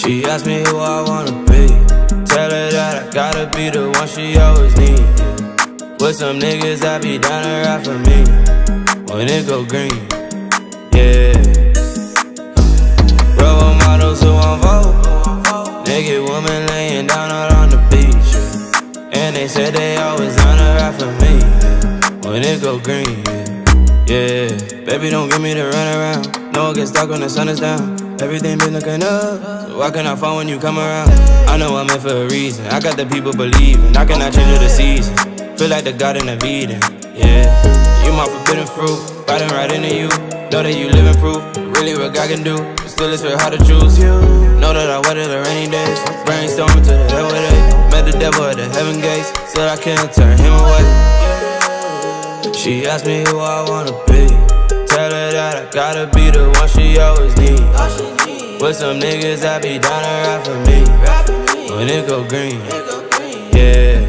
She asked me who I wanna be. Tell her that I gotta be the one she always need, yeah. With some niggas that be down to ride for me when it go green, yeah. Role models who won't vote, naked woman laying down out on the beach, yeah. And they said they always down to ride for me, yeah. When it go green, yeah. Baby, don't give me the runaround. No one gets stuck when the sun is down. Everything been looking up, so why can I fall when you come around? I know I'm in for a reason. I got the people believing. I cannot change the seasons. Feel like the garden of Eden, yeah. You my forbidden fruit, riding right into you. Know that you living proof, really what God can do. But still it's real hard to choose you. Know that I weathered the rainy days, brainstorming to the devil day. Met the devil at the heaven gates, still I can't turn him away. She asked me who I wanna be. Tell her that I gotta be the one she always need. With some niggas that be down to ride for me when it go green, yeah.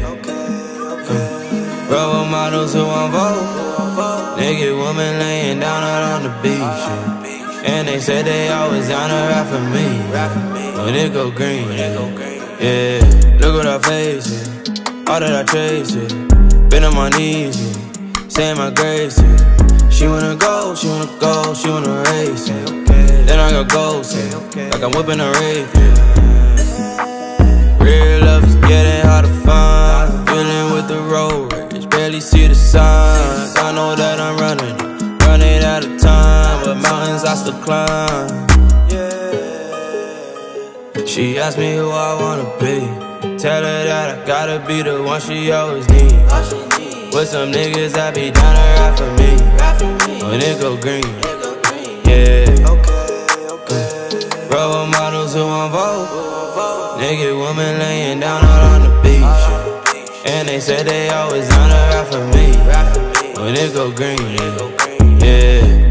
Role models who won't vote, naked woman laying down out on the beach, yeah. And they said they always down to ride for me when it go green, yeah. Look at her face, yeah. All that I chase, yeah. Been on my knees, yeah. Saying my grace, yeah. She wanna go, she wanna go, she wanna race, yeah. Then I got ghosts, yeah. Like I'm whipping a race, yeah. Real love is getting hard to find. Feeling with the road rage, barely see the signs. I know that I'm running out of time, but mountains I still climb, yeah. She asked me who I wanna be. Tell her that I gotta be the one she always need. With some niggas that be down to ride for me when it go green, yeah. Role models who won't vote, naked woman laying down out on the beach, yeah. And they said they always down to ride for me when it go green, yeah.